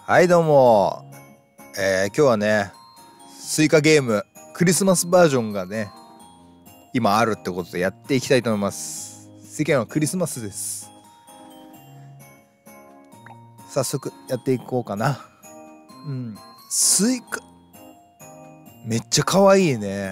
はいどうも、今日はねスイカゲームクリスマスバージョンがね今あるってことでやっていきたいと思います。世間はクリスマスです。早速やっていこうかな。スイカめっちゃ可愛いね。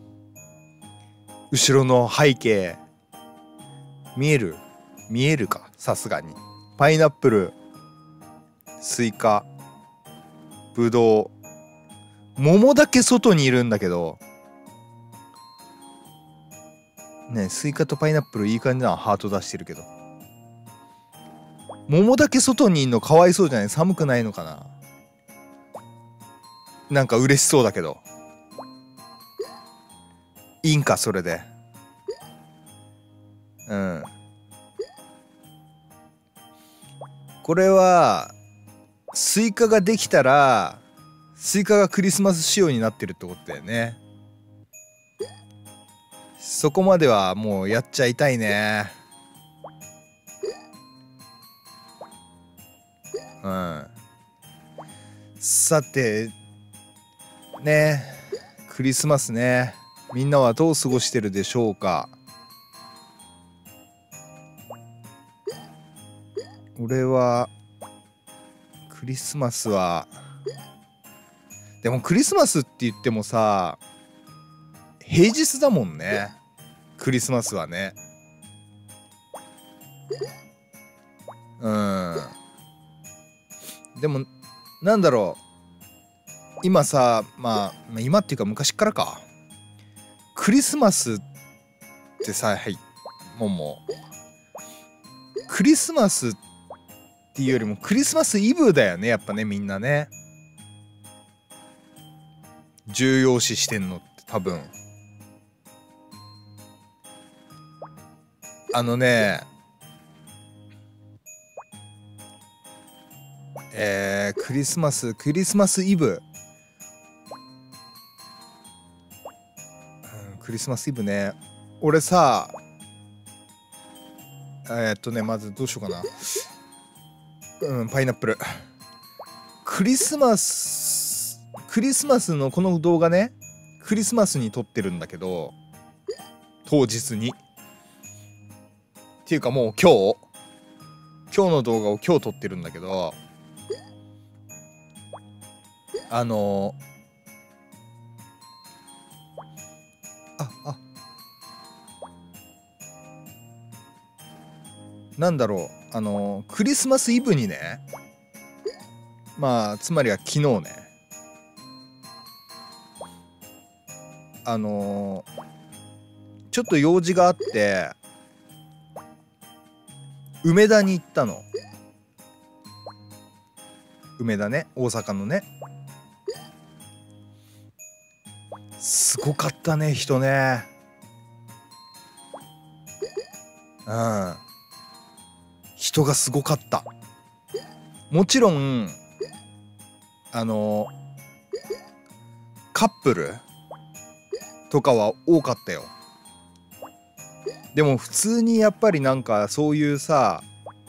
後ろの背景見えるか、さすがにパイナップル、スイカ、ぶどう、桃だけ外にいるんだけどね。スイカとパイナップルいい感じなハート出してるけど、桃だけ外にいんのかわいそうじゃない？寒くないのかな。なんか嬉しそうだけどいいんかそれで。これはスイカができたらスイカがクリスマス仕様になってるってことだよね。そこまではもうやっちゃいたいね。さてね、クリスマスね、みんなはどう過ごしてるでしょうか。俺はクリスマスは、でもクリスマスって言ってもさ平日だもんね、クリスマスはね。でもなんだろう、今さ、今っていうか昔からか、クリスマスってさ、もうクリスマスっていうよりもクリスマスイブだよね、やっぱね。みんなね重要視してんのって多分クリスマスイブ、クリスマスイブね。俺さまずどうしようかな。パイナップル、クリスマスのこの動画ね、クリスマスに撮ってるんだけど、当日にっていうかもう今日の動画を今日撮ってるんだけど、なんだろう、クリスマスイブにね、つまりは昨日ね、ちょっと用事があって梅田に行ったの。梅田ね、大阪のね。すごかったね、人ね。人がすごかった。もちろんカップルとかは多かったよ。でも普通にやっぱりなんかそういうさ、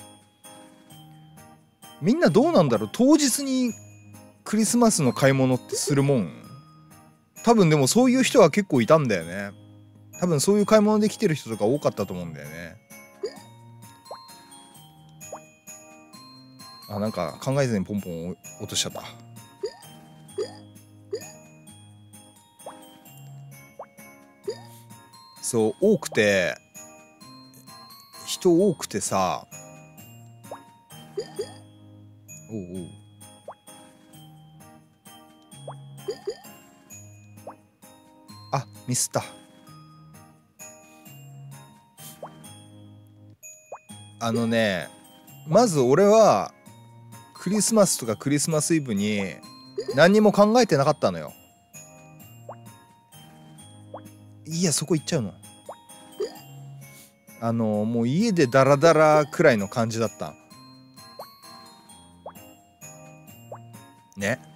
みんなどうなんだろう、当日にクリスマスの買い物ってするもん？多分でもそういう人は結構いたんだよね。多分そういう買い物で来てる人とか多かったと思うんだよね。なんか考えずにポンポン落としちゃった。そう、人多くてさ、ミスった。まず俺はクリスマスとかクリスマスイブに何にも考えてなかったのよ。いや、そこ行っちゃうの。もう家でダラダラくらいの感じだったね。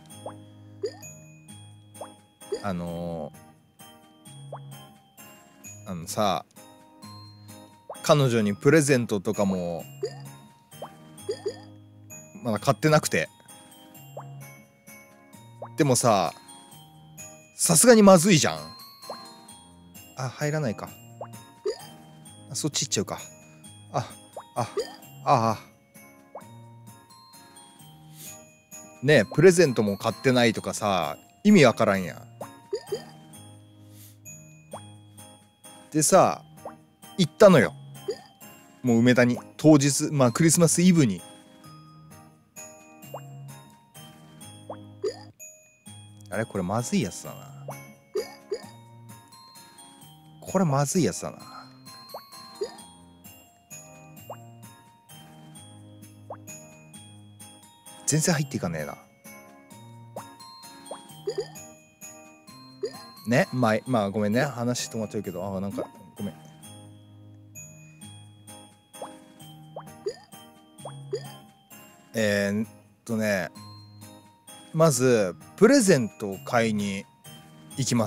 さ、彼女にプレゼントとかもまだ買ってなくて、 でもさ、さすがにまずいじゃん。あ、入らないか。そっち行っちゃうか。あ、あ、ああ。ねえ、プレゼントも買ってないとかさ、意味わからんやん。でさ、行ったのよ。もう梅田に。当日、まあクリスマスイブに。あれこれまずいやつだな。これまずいやつだな。全然入っていかねえな。ね、まあごめんね、話止まっちゃうけど、なんかごめん。ね、まずプレゼントを買いに行きます。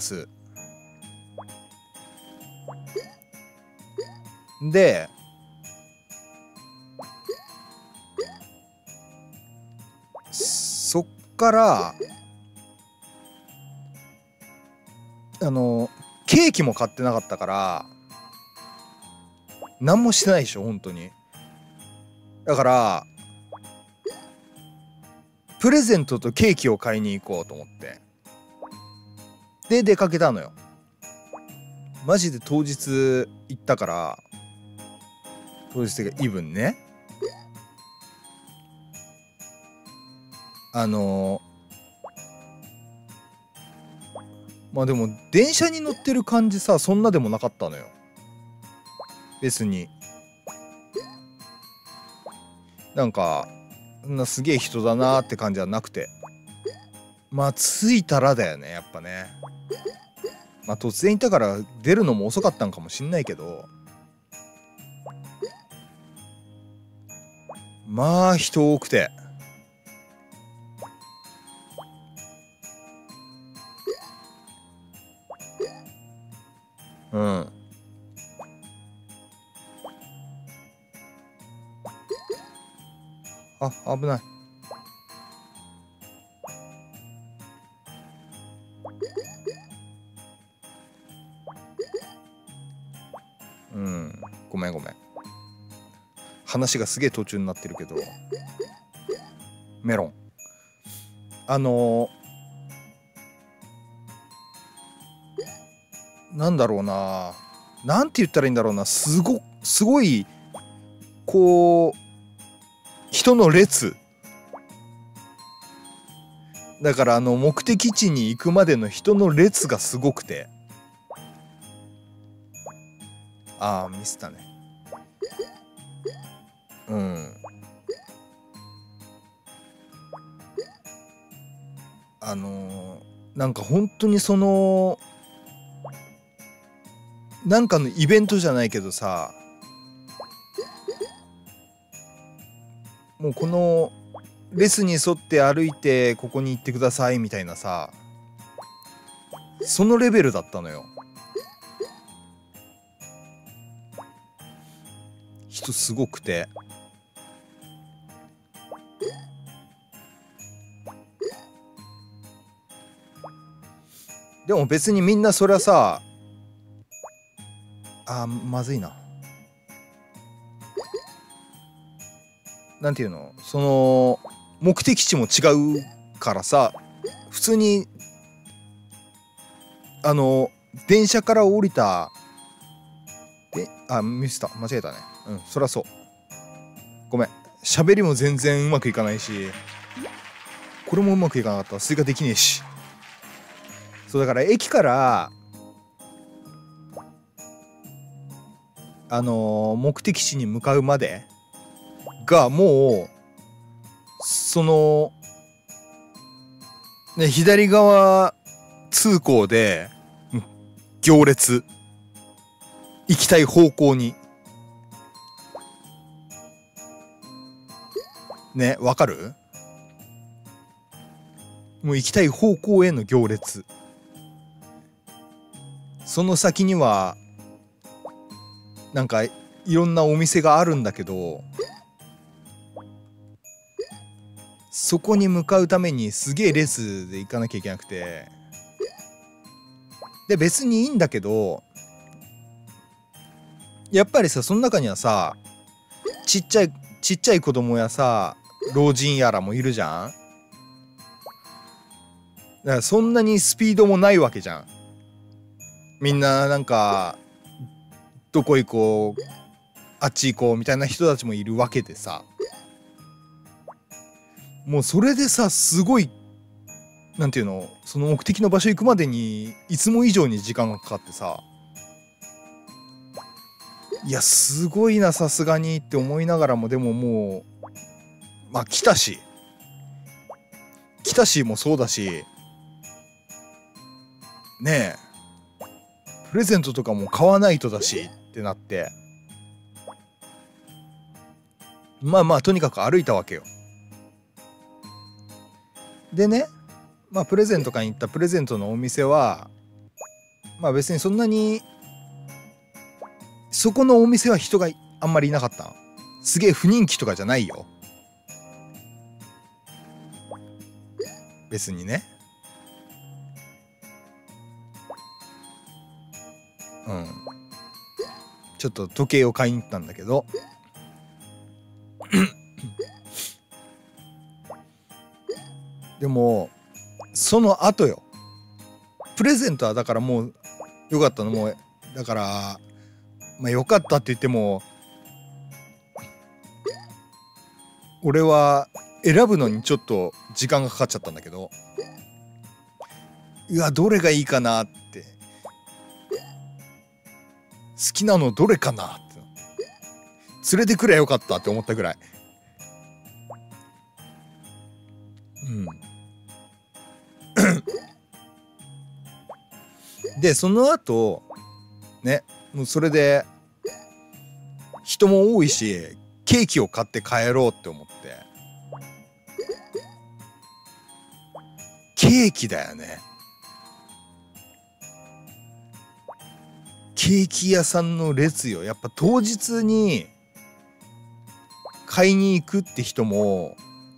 で、そっからケーキも買ってなかったから何もしてないでしょ本当に。だからプレゼントとケーキを買いに行こうと思ってで出かけたのよ。マジで当日行ったから、当日がイブンね。まあでも電車に乗ってる感じさ、そんなでもなかったのよ別に。なんかすげえ人だなーって感じはなくて、まあ着いたらだよねやっぱね。まあ突然いたから出るのも遅かったんかもしんないけど、まあ人多くて、うん。あ、危ない。うん、ごめん。話がすげえ途中になってるけど、メロン。なんだろうな。なんて言ったらいいんだろうな。すごい、こう、人の列。だから目的地に行くまでの人の列がすごくて。ミスったね。うん。なんか本当になんかのイベントじゃないけどさ、もうこの列に沿って歩いてここに行ってくださいみたいなさ、そのレベルだったのよ。人すごくて。でも別にみんなそりゃさ、まずいな。なんていうの、目的地も違うからさ、普通に電車から降りたミスった、間違えたね。そりゃそう。ごめん、喋りも全然うまくいかないし、これもうまくいかなかった。追加できねえし。そうだから駅から目的地に向かうまでがもうね、左側通行で行列、行きたい方向にね、わかる？もう行きたい方向への行列。その先にはなんかいろんなお店があるんだけど、 そこに向かうためにすげえレースで行かなきゃいけなくて、で別にいいんだけど、やっぱりさ、その中にはさ、ちっちゃい子供やさ、老人やらもいるじゃん。だからそんなにスピードもないわけじゃん。みんななんかどこ行こう、あっち行こうみたいな人たちもいるわけでさ、もうそれでさ、すごいなんていうの、その目的の場所行くまでにいつも以上に時間がかかってさ、いやすごいなさすがにって思いながらも、でももうまあ来たしもそうだしねえ、プレゼントとかも買わないとだしってなって、まあまあとにかく歩いたわけよ。でね、まあプレゼント買いに行ったプレゼントのお店は、まあ別にそんなに、そこのお店は人があんまりいなかった。すげえ不人気とかじゃないよ、別にね。うん、ちょっと時計を買いに行ったんだけどでもその後よ、プレゼントはだからもうよかったの、もうだからまあよかったって言っても、俺は選ぶのにちょっと時間がかかっちゃったんだけど、うわどれがいいかなって、好きなのどれかなって、連れてくりゃよかったって思ったぐらい。でその後ね、もうそれで人も多いしケーキを買って帰ろうって思って、ケーキだよね。ケーキ屋さんの列よ。やっぱ当日に買いに行くって人も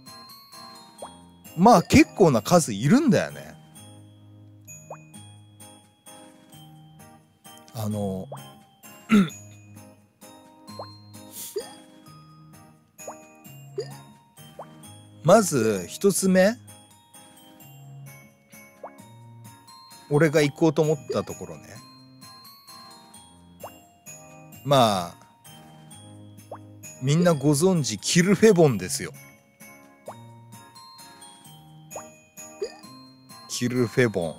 まあ結構な数いるんだよね。まず一つ目、俺が行こうと思ったところね、まあみんなご存知キルフェボンですよ。キルフェボン、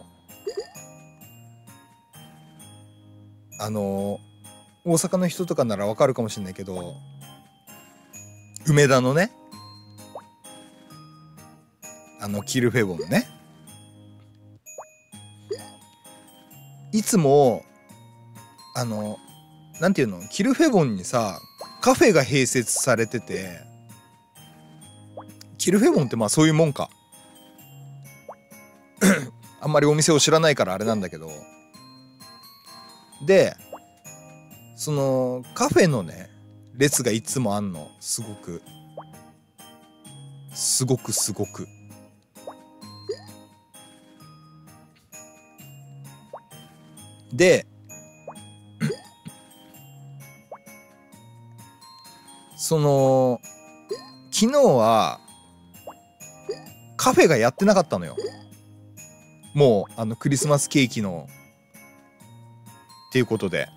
大阪の人とかならわかるかもしれないけど、梅田のね、キルフェボンね、いつもなんていうの、キルフェボンにさカフェが併設されてて、キルフェボンってまあそういうもんかあんまりお店を知らないからあれなんだけど、でそのカフェのね列がいつもあんの、すごくでその昨日はカフェがやってなかったのよ。もうクリスマスケーキのっていうことで、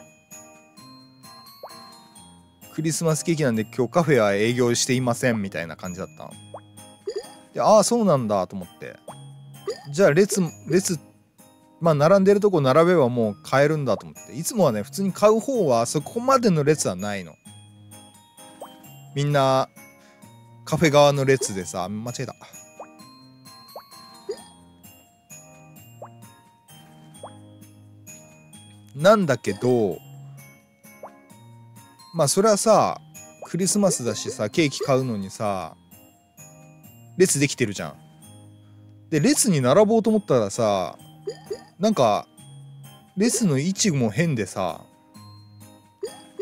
クリスマスケーキなんで今日カフェは営業していませんみたいな感じだったので、ああそうなんだと思って、じゃあ列まあ並んでるとこ並べばもう買えるんだと思って、いつもはね普通に買う方はそこまでの列はないの。みんなカフェ側の列でさ、間違えた、なんだけど、まあそれはさクリスマスだしさ、ケーキ買うのにさ列できてるじゃん。で列に並ぼうと思ったらさ、なんか列の位置も変でさ、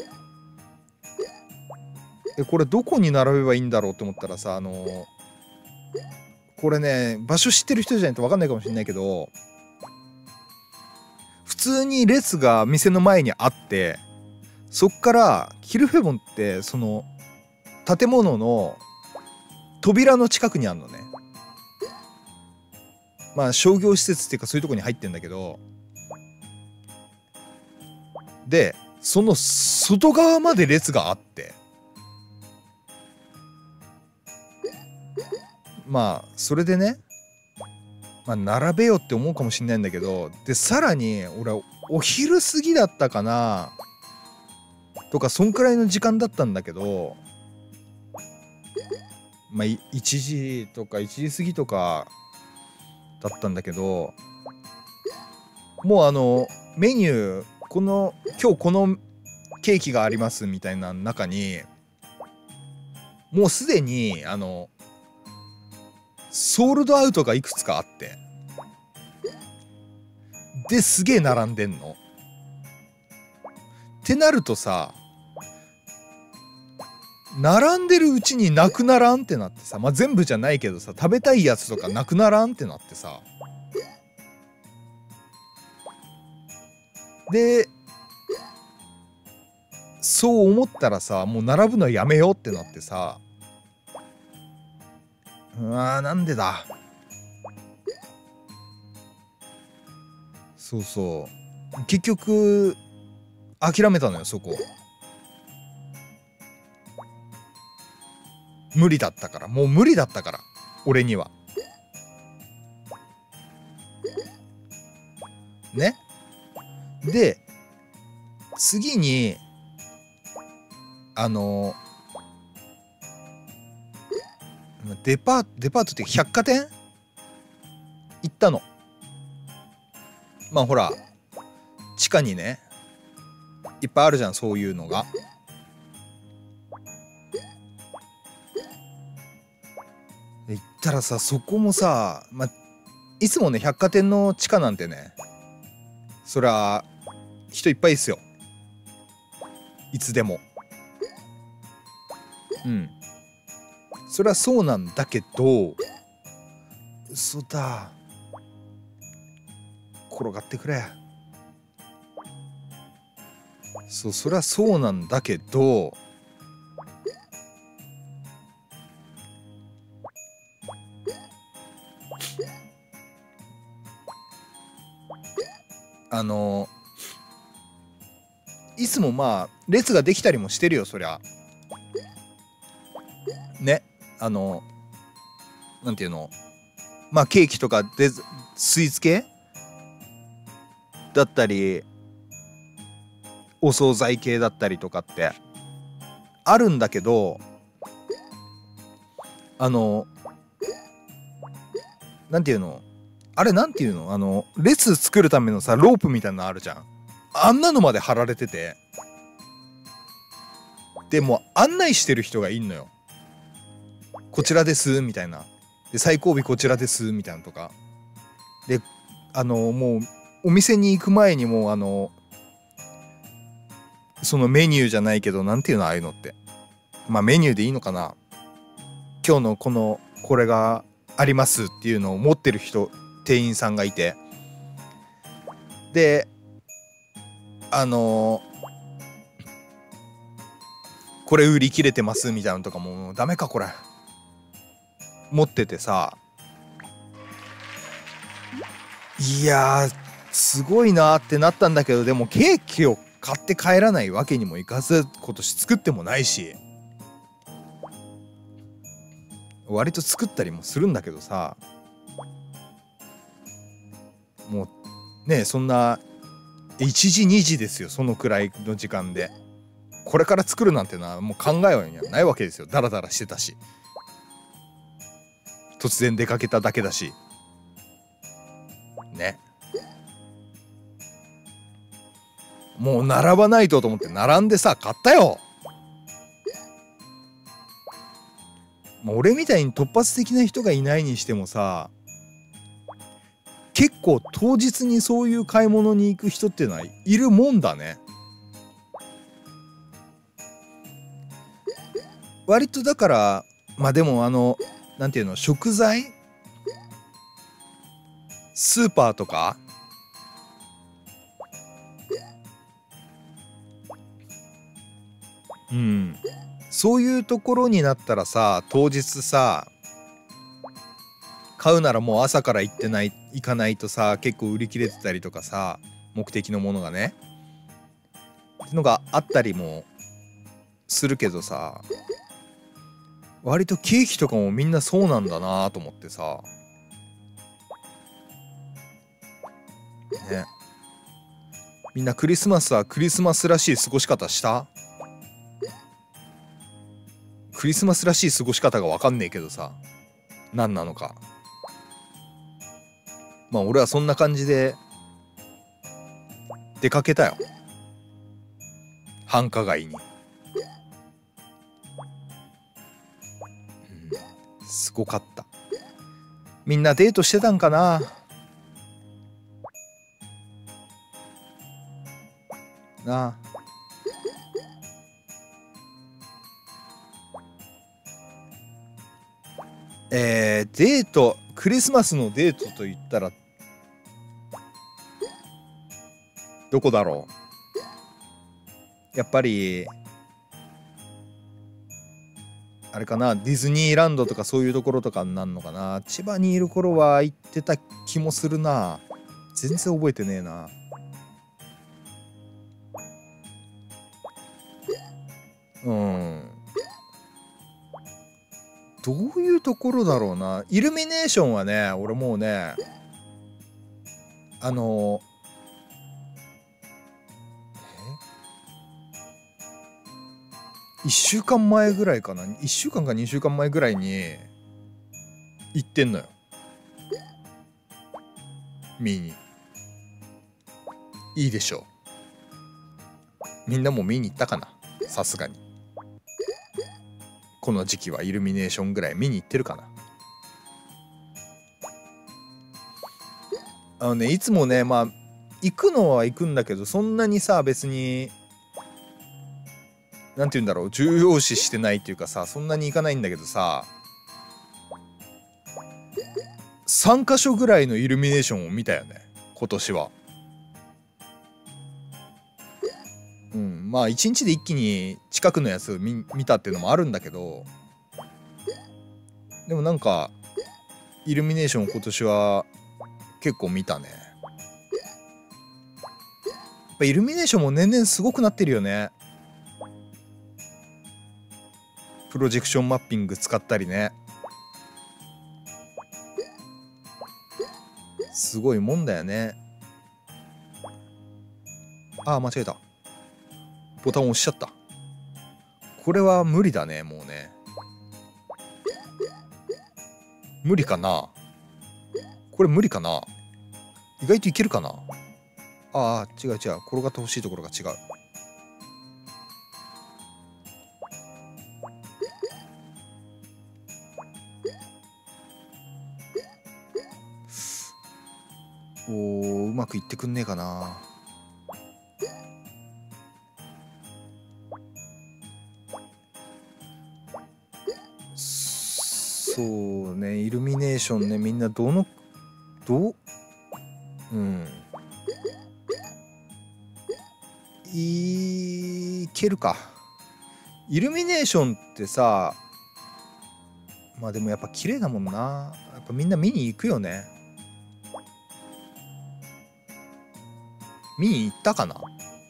これどこに並べばいいんだろうって思ったらさ、 これね場所知ってる人じゃないと分かんないかもしれないけど、普通に列が店の前にあって、そっからキルフェボンってその建物の扉の近くにあるのね。まあ商業施設っていうかそういうとこに入ってんだけど、でその外側まで列があって、まあそれでね、まあ並べよって思うかもしんないんだけど、でさらに俺お昼過ぎだったかなとかそんくらいの時間だったんだけど、まあ1時とか1時過ぎとかだったんだけど、もうメニュー今日このケーキがありますみたいな中にもうすでにソールドアウトがいくつかあって、ですげえ並んでんのってなるとさ、並んでるうちになくならんってなってさ、まあ全部じゃないけどさ、食べたいやつとかなくならんってなってさ、でそう思ったらさ、もう並ぶのやめようってなってさ、なんでだ。そうそう結局諦めたのよ、そこ。無理だったから、もう無理だったから俺にはね。で次にデパートって百貨店行ったの。まあほら地下にねいっぱいあるじゃん、そういうのが。行ったらさ、そこもさ、まあいつもね百貨店の地下なんてね、そりゃ人いっぱいですよ、いつでも。そりゃそうなんだけど、嘘だ、転がってくれ。そりゃそうなんだけど、いつもまあ列ができたりもしてるよ、そりゃね。なんていうの、まあケーキとかでスイーツ系だったりお惣菜系だったりとかってあるんだけど、なんていうの、あれなんていうの、列作るためのさロープみたいなのあるじゃん、あんなのまで貼られてて、でも案内してる人がいんのよ。こちらですみたいな、で最後尾こちらですみたいなとかで、もうお店に行く前にもそのメニューじゃないけど、なんていうのああいうのって、まあメニューでいいのかな、今日のこれがありますっていうのを持ってる人、店員さんがいて、でこれ売り切れてますみたいなのとかもダメかこれ持っててさ、いやーすごいなーってなったんだけど、でもケーキを買って帰らないわけにもいかず、今年作ってもないし、割と作ったりもするんだけどさ、もうねそんな1時2時ですよ、そのくらいの時間でこれから作るなんてのはもう考えはないわけですよ。ダラダラしてたし、突然出かけただけだしね。もう並ばないと思って並んでさ買ったよ。もう俺みたいに突発的な人がいないにしてもさ、結構当日にそういう買い物に行く人っていうのはいるもんだね。割とだからまあでもなんていうの、食材、スーパーとか、うん、そういうところになったらさ、当日さ買うならもう朝から行かないとさ、結構売り切れてたりとかさ、目的のものがねってのがあったりもするけどさ、割とケーキとかもみんなそうなんだなと思ってさね。みんなクリスマスはクリスマスらしい過ごし方した？クリスマスらしい過ごし方が分かんねえけどさ、何なのか。まあ俺はそんな感じで出かけたよ、繁華街に。すごかった。みんなデートしてたんかな。なあ。デート、クリスマスのデートと言ったらどこだろう。やっぱりあれかな、ディズニーランドとかそういうところとかになんのかな。千葉にいる頃は行ってた気もするな。全然覚えてねえな。うん、どういうところだろうな。イルミネーションはね、俺もうね、1週間前ぐらいかな、1週間か2週間前ぐらいに行ってんのよ、見に。いいでしょう。みんなも見に行ったかな、さすがに。この時期はイルミネーションぐらい見に行ってるかな。いつもね、まあ行くのは行くんだけど、そんなにさ別になんて言うんだろう、重要視してないっていうかさ、そんなに行かないんだけどさ、3カ所ぐらいのイルミネーションを見たよね、今年は。うん、まあ1日で一気に近くのやつを見たっていうのもあるんだけど、でもなんかイルミネーション今年は結構見たね。やっぱイルミネーションも年々すごくなってるよね。プロジェクションマッピング使ったりね。すごいもんだよね。ああ間違えた、ボタン押しちゃった。これは無理だね、もうね。無理かな、これ無理かな。意外といけるかな。ああ違う違う、転がってほしいところが違う。おー、うまくいってくんねえかな。そうね、イルミネーションね、みんなどういけるか。イルミネーションってさ、まあでもやっぱ綺麗だもんな。やっぱみんな見に行くよね。見に行ったかな。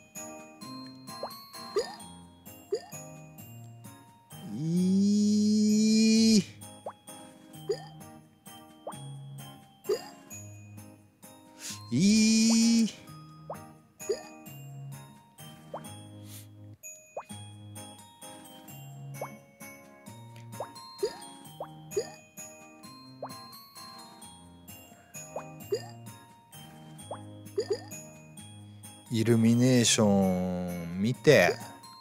イルミネーション見て、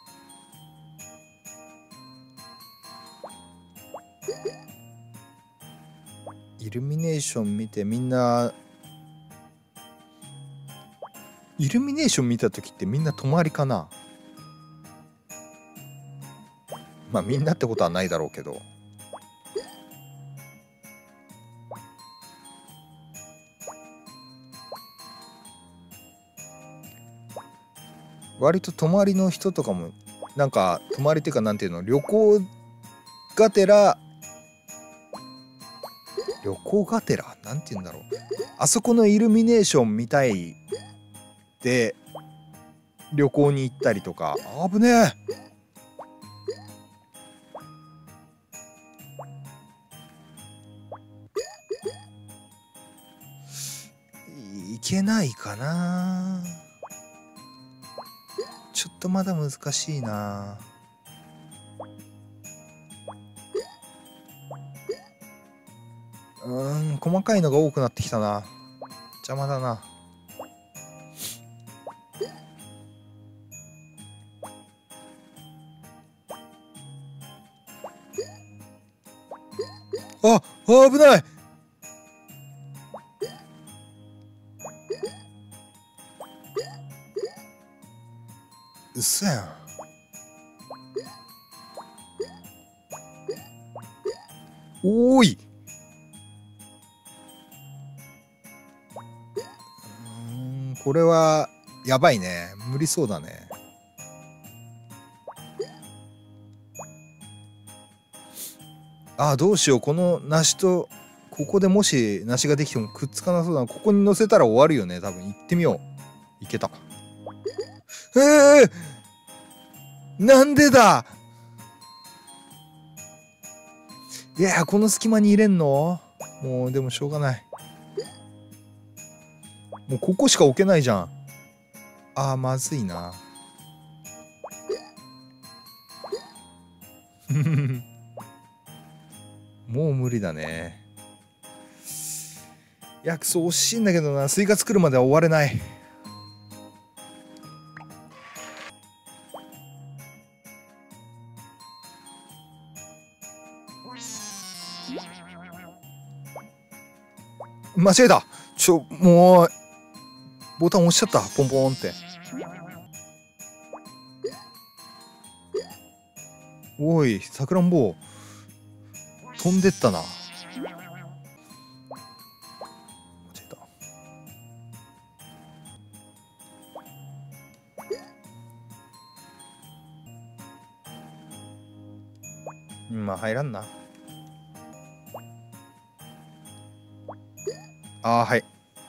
イルミネーション見て、みんなイルミネーション見た時ってみんな泊まりかな。まあみんなってことはないだろうけど、 割と泊まりの人とかもなんか泊まりっていうかなんていうの、旅行がてらなんていうんだろう、あそこのイルミネーション見たいで旅行に行ったりとか。危ねえ。いけないかな。ちょっとまだ難しいな。細かいのが多くなってきたな。邪魔だな。危ない。嘘やん。おーい。これはやばいね。無理そうだね。どうしよう。この梨とここでもし梨ができてもくっつかなそうだな。ここに乗せたら終わるよね。多分。行ってみよう。いけた。なんでだ。いや、この隙間に入れんの？もうでもしょうがない。もうここしか置けないじゃん。まずいな。もう無理だね。いや、くそ惜しいんだけどな。スイカ作るまでは終われない。間違えた。もうボタン押しちゃった。ポンポンって。おい、さくらんぼ飛んでったな。間違えた。まあ入らんな。はい。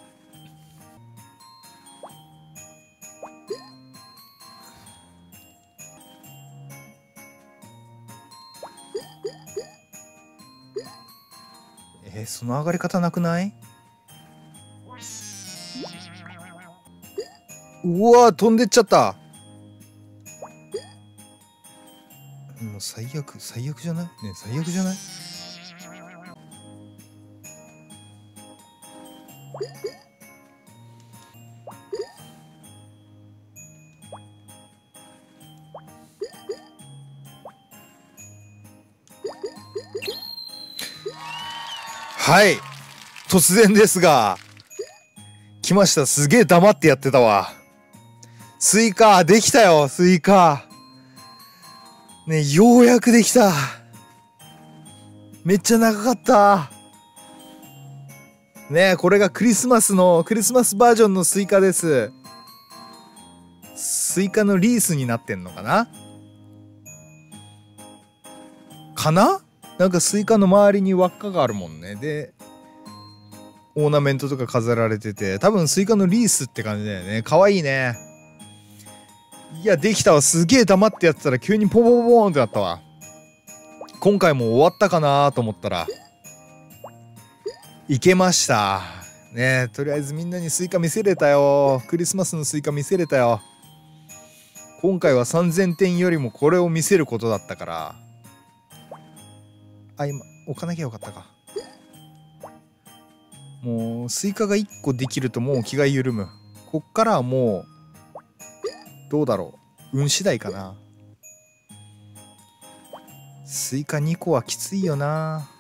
その上がり方なくない？うわー、飛んでっちゃった。もう最悪じゃない？ねえ、最悪じゃない？はい、突然ですが来ました。すげえ黙ってやってたわ。スイカできたよ。スイカね、ようやくできた。めっちゃ長かったね。これがクリスマスバージョンのスイカです。スイカのリースになってんのかななんかスイカの周りに輪っかがあるもんね。でオーナメントとか飾られてて、多分スイカのリースって感じだよね。かわいいね。いや、できたわ。すげえ黙ってやってたら急にポポポポーンってなったわ。今回も終わったかなと思ったらいけましたね。とりあえずみんなにスイカ見せれたよ。クリスマスのスイカ見せれたよ。今回は3000点よりもこれを見せることだったから。今置かなきゃよかったか。もうスイカが1個できるともう気が緩む。こっからはもうどうだろう、運次第かな。スイカ2個はきついよな。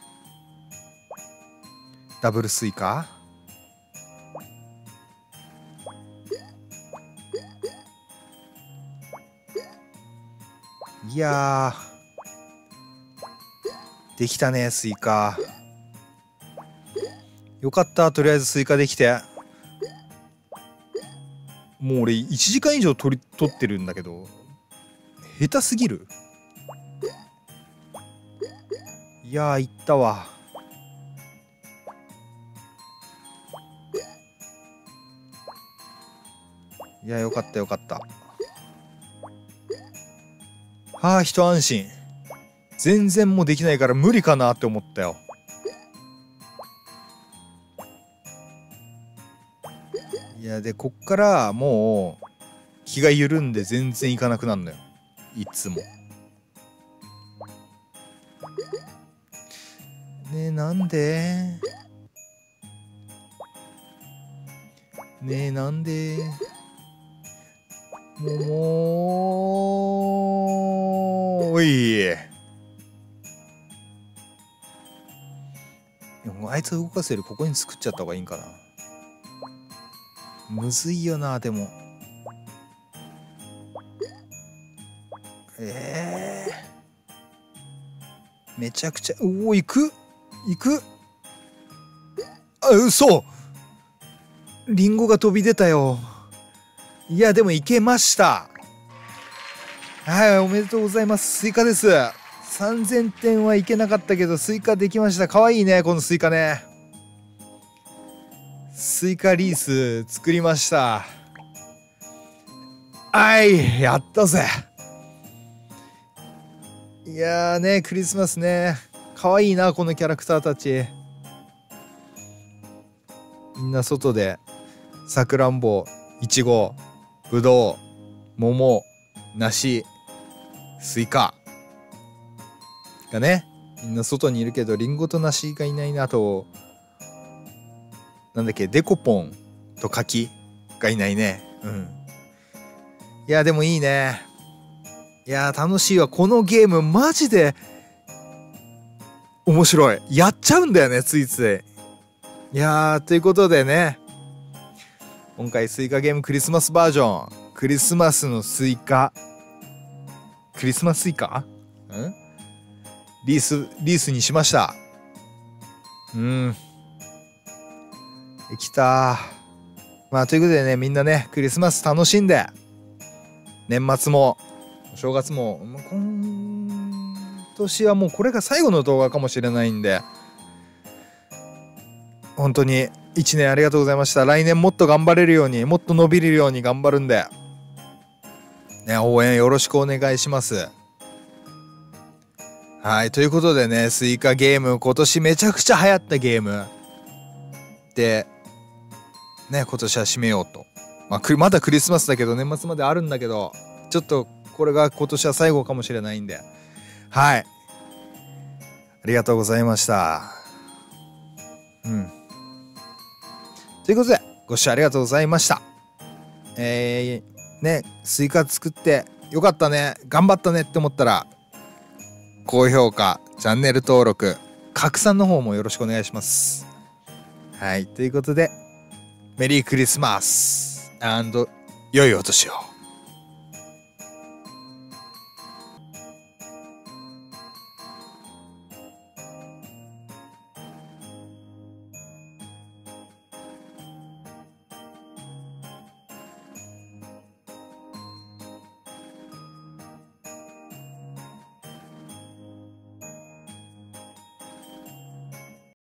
ダブルスイカ。いやー、できたねスイカ。よかった。とりあえずスイカできて。 もう俺1時間以上撮ってるんだけど、下手すぎる。いやー、いったわ。いや、よかったよかった。はあ、一安心。全然もうできないから無理かなって思ったよ。いや、でこっからもう気が緩んで全然いかなくなるのよ、いつも。ねえ、なんでねえ、なんでもうおい。でもあいつ動かせるここに作っちゃった方がいいんかな。むずいよな、でも。めちゃくちゃ、おお、行くあ、嘘、リンゴが飛び出たよ。いや、でも行けました。はい、おめでとうございます。スイカです。3000点はいけなかったけど、スイカできました。かわいいね、このスイカね。スイカリース作りました。はい、やったぜ。いやーね、クリスマスね。かわいいな、このキャラクターたち。みんな外でさくらんぼ、いちご、ぶどう、桃、梨、スイカがね、みんな外にいるけど、リンゴと梨がいないな。となんだっけ、デコポンと柿がいないね。うん。いや、でもいいね。いや、楽しいわ。このゲームマジで面白い。やっちゃうんだよね、ついつい。いやー、ということでね、今回スイカゲームクリスマスバージョン、クリスマスのスイカ、クリスマススイカリースにしました。できた。まあ、ということでね、みんなね、クリスマス楽しんで、年末もお正月も、今年はもうこれが最後の動画かもしれないんで、本当に1年ありがとうございました。来年もっと頑張れるように、もっと伸びれるように頑張るんで、ね、応援よろしくお願いします。はい、ということでね、スイカゲーム、今年めちゃくちゃ流行ったゲームで、ね、今年は締めようと。まだクリスマスだけど、年末まであるんだけど、ちょっとこれが今年は最後かもしれないんで、はい。ありがとうございました。ということで、ご視聴ありがとうございました。ね、スイカ作ってよかったね、頑張ったねって思ったら、高評価、チャンネル登録、拡散の方もよろしくお願いします。はい、ということで、メリークリスマス&良いお年を。